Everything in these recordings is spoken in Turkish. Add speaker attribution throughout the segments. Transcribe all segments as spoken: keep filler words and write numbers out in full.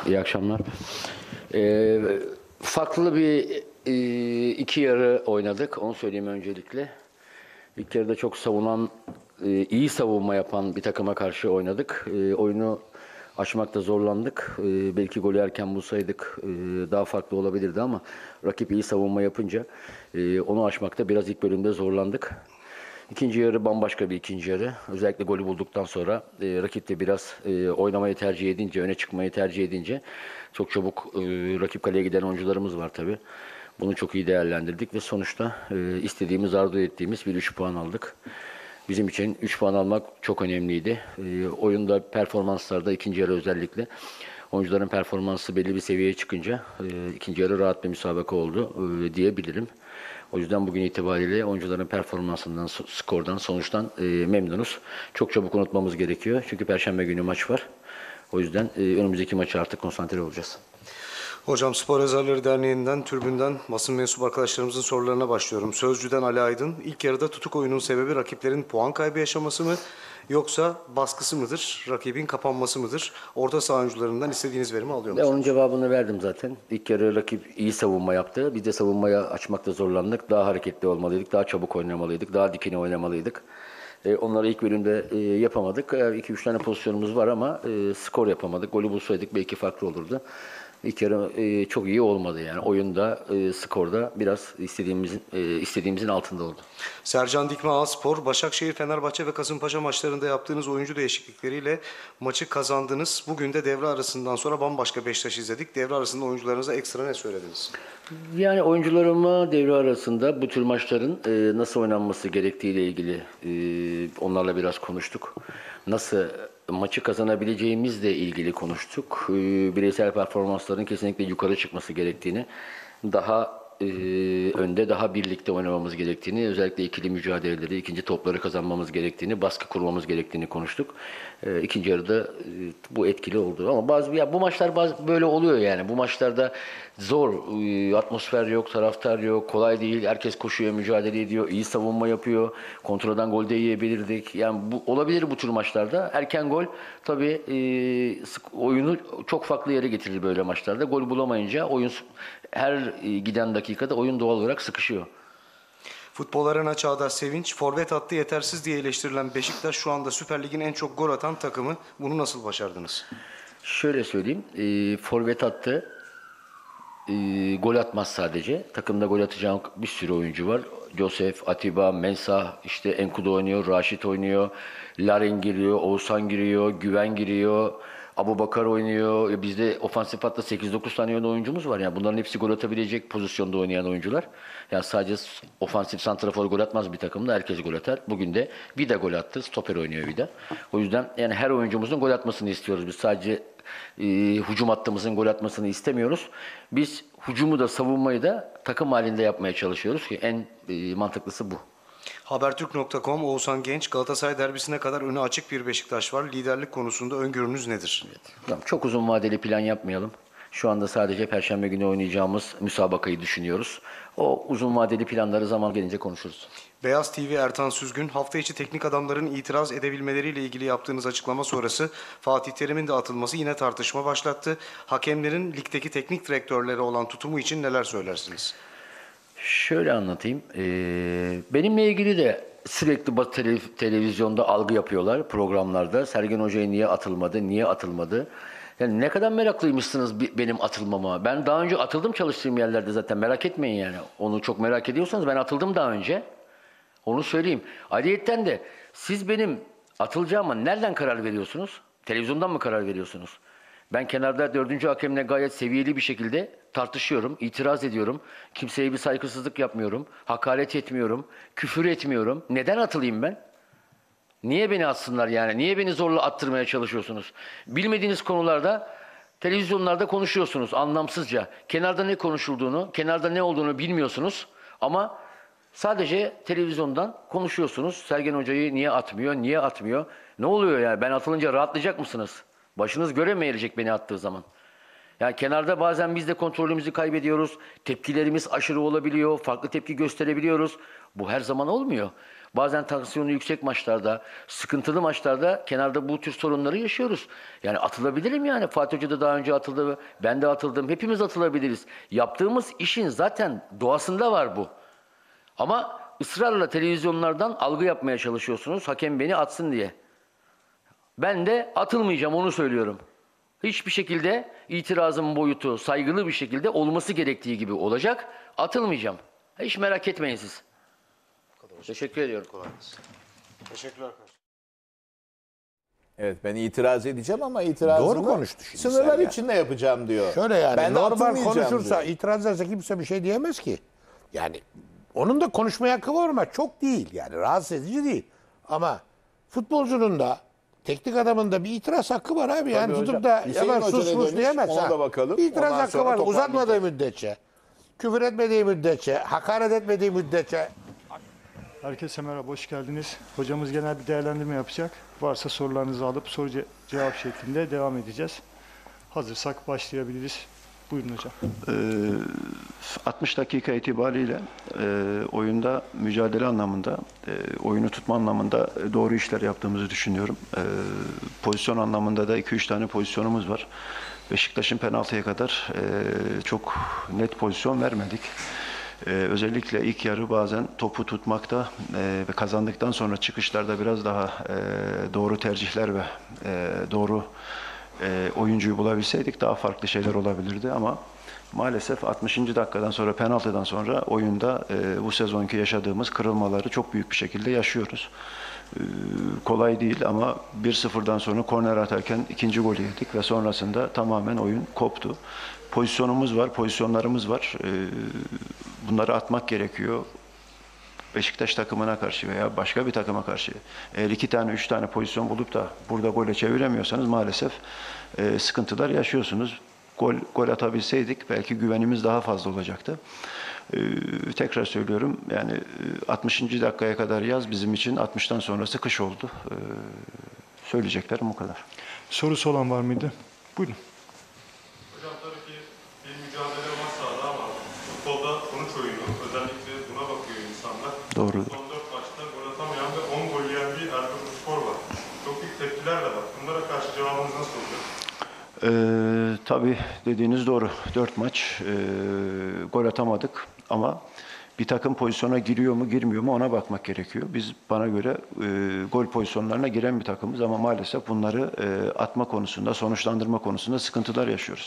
Speaker 1: İyi akşamlar. Ee, farklı bir e, iki yarı oynadık. Onu söyleyeyim öncelikle. İlk yarıda çok savunan, e, iyi savunma yapan bir takıma karşı oynadık. E, oyunu açmakta zorlandık. E, belki golü erken bulsaydık e, daha farklı olabilirdi ama rakip iyi savunma yapınca e, onu açmakta biraz ilk bölümde zorlandık. İkinci yarı bambaşka bir ikinci yarı. Özellikle golü bulduktan sonra e, rakip de biraz e, oynamayı tercih edince, öne çıkmayı tercih edince çok çabuk e, rakip kaleye giden oyuncularımız var tabii. Bunu çok iyi değerlendirdik ve sonuçta e, istediğimiz, arzu ettiğimiz bir üç puan aldık. Bizim için üç puan almak çok önemliydi. E, oyunda, performanslarda ikinci yarı özellikle oyuncuların performansı belli bir seviyeye çıkınca e, ikinci yarı rahat bir müsabaka oldu e, diyebilirim. O yüzden bugün itibariyle oyuncuların performansından, skordan, sonuçtan e, memnunuz. Çok çabuk unutmamız gerekiyor. Çünkü Perşembe günü maç var. O yüzden e, önümüzdeki maça artık konsantre olacağız.
Speaker 2: Hocam, Spor Yazarları Derneği'nden, tribünden basın mensubu arkadaşlarımızın sorularına başlıyorum. Sözcü'den Ali Aydın, ilk yarıda tutuk oyunun sebebi rakiplerin puan kaybı yaşaması mı yoksa baskısı mıdır, rakibin kapanması mıdır? Orta saha oyuncularından istediğiniz verimi alıyor musunuz?
Speaker 1: Onun cevabını verdim zaten. İlk yarı rakip iyi savunma yaptı. Biz de savunmaya açmakta zorlandık. Daha hareketli olmalıydık, daha çabuk oynamalıydık, daha dikine oynamalıydık. E, onları ilk bölümde e, yapamadık. iki üç tane pozisyonumuz var ama e, skor yapamadık. Golü bulsaydık belki farklı olurdu. İlk yarı e, çok iyi olmadı yani. Oyunda, e, skorda biraz istediğimizin e, istediğimizin altında oldu.
Speaker 2: Sercan Dikme Ağaspor, Başakşehir, Fenerbahçe ve Kasımpaşa maçlarında yaptığınız oyuncu değişiklikleriyle maçı kazandınız. Bugün de devre arasından sonra bambaşka Beşiktaş izledik. Devre arasında oyuncularınıza ekstra ne söylediniz?
Speaker 1: Yani oyuncularıma devre arasında bu tür maçların e, nasıl oynanması gerektiğiyle ilgili e, onlarla biraz konuştuk. Nasıl maçı kazanabileceğimizle ilgili konuştuk. E, bireysel performansların kesinlikle yukarı çıkması gerektiğini, daha e, önde, daha birlikte oynamamız gerektiğini, özellikle ikili mücadeleleri, ikinci topları kazanmamız gerektiğini, baskı kurmamız gerektiğini konuştuk. E, ikinci yarıda e, bu etkili oldu. Ama bazı ya bu maçlar bazı böyle oluyor yani. Bu maçlarda zor, e, atmosfer yok, taraftar yok, kolay değil. Herkes koşuyor, mücadele ediyor, iyi savunma yapıyor. Kontradan gol de yiyebilirdik. Yani bu olabilir bu tür maçlarda. Erken gol tabii e, sık- oyunu çok farklı yere getirir böyle maçlarda. Gol bulamayınca oyun her e, giden dakikada oyun doğal olarak sıkışıyor.
Speaker 2: Futbol Arena Çağdaş Sevinç, forvet hattı yetersiz diye eleştirilen Beşiktaş şu anda Süper Lig'in en çok gol atan takımı. Bunu nasıl başardınız?
Speaker 1: Şöyle söyleyeyim, e, forvet hattı e, gol atmaz sadece. Takımda gol atacağım bir sürü oyuncu var. Josef, Atiba, Mensah, işte Enkudu oynuyor, Raşit oynuyor, Larin giriyor, Oğuzhan giriyor, Güven giriyor, Abubakar oynuyor. E, bizde ofansif hatta sekiz dokuz tane yönlü oyuncumuz var. Yani bunların hepsi gol atabilecek pozisyonda oynayan oyuncular. Yani sadece ofansif santrafor gol atmaz bir takımda. Herkes gol atar. Bugün de Vida gol attı. Stoper oynuyor Vida. O yüzden yani her oyuncumuzun gol atmasını istiyoruz. Biz sadece e, hücum hattımızın gol atmasını istemiyoruz. Biz hücumu da savunmayı da takım halinde yapmaya çalışıyoruz ki en e, mantıklısı bu.
Speaker 2: Habertürk nokta com, Oğuzhan Genç, Galatasaray derbisine kadar önü açık bir Beşiktaş var. Liderlik konusunda öngörünüz nedir?
Speaker 1: Tamam, çok uzun vadeli plan yapmayalım. Şu anda sadece Perşembe günü oynayacağımız müsabakayı düşünüyoruz. O uzun vadeli planları zaman gelince konuşuruz.
Speaker 2: Beyaz T V Ertan Süzgün, hafta içi teknik adamların itiraz edebilmeleriyle ilgili yaptığınız açıklama sonrası Fatih Terim'in de atılması yine tartışma başlattı. Hakemlerin ligdeki teknik direktörlere olan tutumu için neler söylersiniz?
Speaker 1: Şöyle anlatayım. Ee, benimle ilgili de sürekli Batı tele- televizyonda algı yapıyorlar programlarda. Sergen Hoca'ya niye atılmadı, niye atılmadı? Yani ne kadar meraklıymışsınız bi- benim atılmama. Ben daha önce atıldım çalıştığım yerlerde zaten, merak etmeyin yani. Onu çok merak ediyorsanız ben atıldım daha önce. Onu söyleyeyim. Ayrıyeten de siz benim atılacağıma nereden karar veriyorsunuz? Televizyondan mı karar veriyorsunuz? Ben kenarda dördüncü hakemle gayet seviyeli bir şekilde tartışıyorum, itiraz ediyorum. Kimseye bir saygısızlık yapmıyorum, hakaret etmiyorum, küfür etmiyorum. Neden atılayım ben? Niye beni atsınlar yani? Niye beni zorla attırmaya çalışıyorsunuz? Bilmediğiniz konularda televizyonlarda konuşuyorsunuz anlamsızca. Kenarda ne konuşulduğunu, kenarda ne olduğunu bilmiyorsunuz ama sadece televizyondan konuşuyorsunuz. Sergen Hoca'yı niye atmıyor, niye atmıyor? Ne oluyor yani? Ben atılınca rahatlayacak mısınız? Başınız göre mi eğilecek beni attığı zaman? Yani kenarda bazen biz de kontrolümüzü kaybediyoruz. Tepkilerimiz aşırı olabiliyor. Farklı tepki gösterebiliyoruz. Bu her zaman olmuyor. Bazen tansiyonu yüksek maçlarda, sıkıntılı maçlarda kenarda bu tür sorunları yaşıyoruz. Yani atılabilirim yani. Fatih Hoca da daha önce atıldı. Ben de atıldım. Hepimiz atılabiliriz. Yaptığımız işin zaten doğasında var bu. Ama ısrarla televizyonlardan algı yapmaya çalışıyorsunuz. Hakem beni atsın diye. Ben de atılmayacağım, onu söylüyorum. Hiçbir şekilde itirazın boyutu saygılı bir şekilde olması gerektiği gibi olacak. Atılmayacağım. Hiç merak etmeyin siz. Teşekkür ediyorum.
Speaker 2: Kolay gelsin. Teşekkürler arkadaşlar.
Speaker 3: Evet, ben itiraz edeceğim ama itirazımı
Speaker 4: Doğru konuştu şimdi
Speaker 3: sınırlar
Speaker 4: sen ya.
Speaker 3: içinde yapacağım diyor.
Speaker 4: Şöyle yani
Speaker 3: ben de
Speaker 4: normal
Speaker 3: atılmayacağım
Speaker 4: konuşursa,
Speaker 3: diyor.
Speaker 4: itiraz ederse kimse bir şey diyemez ki. Yani onun da konuşmaya hakkı var ama çok değil. Yani rahatsız edici değil. Ama futbolcunun da teknik adamın da bir itiraz hakkı var abi. Yani
Speaker 3: hocam.
Speaker 4: tutup da
Speaker 3: Hüseyin
Speaker 4: hemen
Speaker 3: Hoca
Speaker 4: sus
Speaker 3: ne
Speaker 4: mus
Speaker 3: demiş?
Speaker 4: diyemez.
Speaker 3: Ona
Speaker 4: ha.
Speaker 3: da bakalım.
Speaker 4: Bir itiraz
Speaker 3: Ondan
Speaker 4: hakkı
Speaker 3: sonra
Speaker 4: var.
Speaker 3: toparlayacağız.
Speaker 4: Uzatmadığı müddetçe, küfür etmediği müddetçe, hakaret etmediği müddetçe.
Speaker 5: Herkese merhaba, hoş geldiniz. Hocamız genel bir değerlendirme yapacak. Varsa sorularınızı alıp soru ce- cevap şeklinde devam edeceğiz. Hazırsak başlayabiliriz. Buyurun hocam.
Speaker 6: Ee, altmış dakika itibariyle e, oyunda mücadele anlamında, e, oyunu tutma anlamında e, doğru işler yaptığımızı düşünüyorum. E, pozisyon anlamında da iki üç tane pozisyonumuz var. Beşiktaş'ın penaltıya kadar e, çok net pozisyon vermedik. Ee, özellikle ilk yarı bazen topu tutmakta e, ve kazandıktan sonra çıkışlarda biraz daha e, doğru tercihler ve e, doğru e, oyuncuyu bulabilseydik daha farklı şeyler olabilirdi ama maalesef altmışıncı dakikadan sonra penaltıdan sonra oyunda e, bu sezonki yaşadığımız kırılmaları çok büyük bir şekilde yaşıyoruz. E, kolay değil ama bir sıfırdan sonra korner atarken ikinci golü yedik ve sonrasında tamamen oyun koptu. Pozisyonumuz var, pozisyonlarımız var. E, bunları atmak gerekiyor. Beşiktaş takımına karşı veya başka bir takıma karşı eğer iki tane, üç tane pozisyon bulup da burada gole çeviremiyorsanız maalesef e, sıkıntılar yaşıyorsunuz. Gol, gol atabilseydik belki güvenimiz daha fazla olacaktı. E, tekrar söylüyorum yani e, altmışıncı dakikaya kadar yaz bizim için, altmıştan sonrası kış oldu. E, söyleyeceklerim bu kadar.
Speaker 5: Sorusu olan var mıydı? Buyurun.
Speaker 7: Hocam tabii ki bir mücadele var sahada ama futbolda sonuç oyunu, özellikle buna bakıyor insanlar.
Speaker 6: Doğrudur.
Speaker 7: Son dört maçta gol atamayan ve on gol yiyen bir Erzurumspor var. Çok büyük tepkiler de var. Bunlara karşı cevabınız nasıl olacak?
Speaker 6: Ee, tabii dediğiniz doğru. Dört maç e, gol atamadık ama bir takım pozisyona giriyor mu girmiyor mu ona bakmak gerekiyor. Biz bana göre e, gol pozisyonlarına giren bir takımız ama maalesef bunları e, atma konusunda, sonuçlandırma konusunda sıkıntılar yaşıyoruz.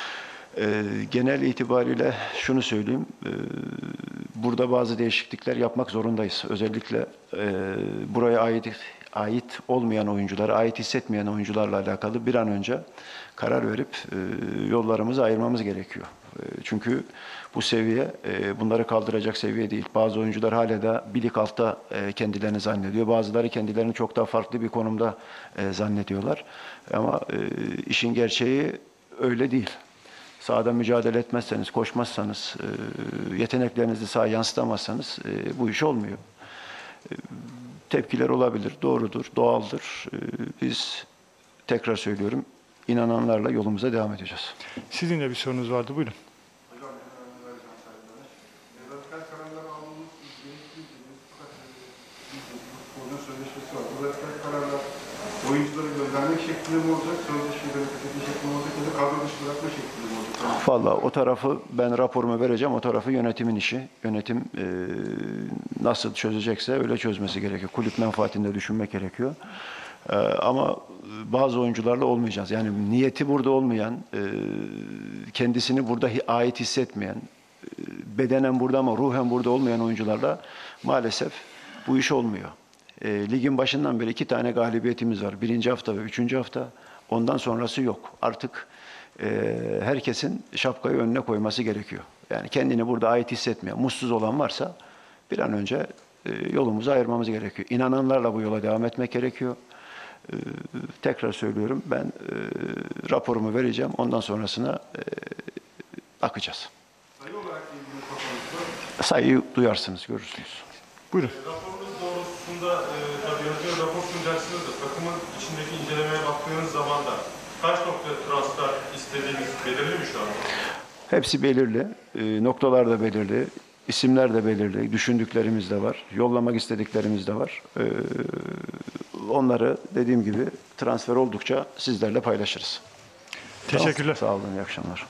Speaker 6: E, genel itibariyle şunu söyleyeyim, e, burada bazı değişiklikler yapmak zorundayız. Özellikle e, buraya ait ait olmayan oyuncular, ait hissetmeyen oyuncularla alakalı bir an önce karar verip e, yollarımızı ayırmamız gerekiyor. E, çünkü bu seviye e, bunları kaldıracak seviye değil. Bazı oyuncular hala da bir lig altta e, kendilerini zannediyor. Bazıları kendilerini çok daha farklı bir konumda e, zannediyorlar. Ama e, işin gerçeği öyle değil. Sahada mücadele etmezseniz, koşmazsanız, e, yeteneklerinizi sahaya yansıtamazsanız e, bu iş olmuyor. E, tepkiler olabilir, doğrudur, doğaldır. E, biz tekrar söylüyorum, inananlarla yolumuza devam edeceğiz.
Speaker 5: Sizin de bir sorunuz vardı. Buyurun.
Speaker 7: Hocam, ben Ercan Serdar'dan. Radikal kararlar aldığımız gerektiğiniz fakat futbolun sözleşmesi var. Bu radikal kararlar oyuncuları göndermek şeklinde mi olacak, sözleşmeleri fethetme şeklinde mi olacak ya da kadro dışı bırakma şeklinde mi olacak?
Speaker 6: Valla o tarafı ben raporumu vereceğim. O tarafı yönetimin işi. Yönetim e, nasıl çözecekse öyle çözmesi gerekiyor. Kulüp menfaatinde düşünmek gerekiyor. E, ama bazı oyuncularla olmayacağız. Yani niyeti burada olmayan, e, kendisini burada hi- ait hissetmeyen, e, bedenen burada ama ruhen burada olmayan oyuncularla maalesef bu iş olmuyor. E, ligin başından beri iki tane galibiyetimiz var. Birinci hafta ve üçüncü hafta. Ondan sonrası yok. Artık e, herkesin şapkayı önüne koyması gerekiyor. Yani kendini burada ait hissetmeyen, mutsuz olan varsa bir an önce e, yolumuzu ayırmamız gerekiyor. İnananlarla bu yola devam etmek gerekiyor. E, tekrar söylüyorum, ben e, raporumu vereceğim. Ondan sonrasına e, bakacağız.
Speaker 7: Sayı olarak ilgili kafanızda
Speaker 6: Sayıyı duyarsınız, görürsünüz.
Speaker 5: Buyurun.
Speaker 7: raporunuz doğrultusunda e, tabii yönetime rapor sunacaksınız da takımın içindeki incelemeye baktığınız zaman da
Speaker 8: Kaç nokta transfer istediğiniz belirli mi şu anda?
Speaker 6: Hepsi belirli. E, noktalar da belirli. İsimler de belirli. Düşündüklerimiz de var. Yollamak istediklerimiz de var. E, onları dediğim gibi transfer oldukça sizlerle paylaşırız.
Speaker 5: Teşekkürler.
Speaker 6: Sağ olun, iyi akşamlar.